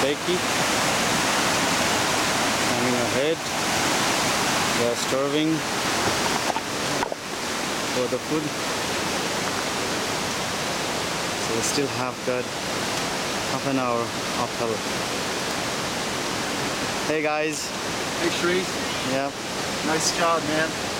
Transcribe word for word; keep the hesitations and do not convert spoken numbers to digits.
shaky. Coming ahead. They are starving for the food. So we still have got half an hour uphill. Hey guys. Hey Sharif. Yeah. Nice job, man.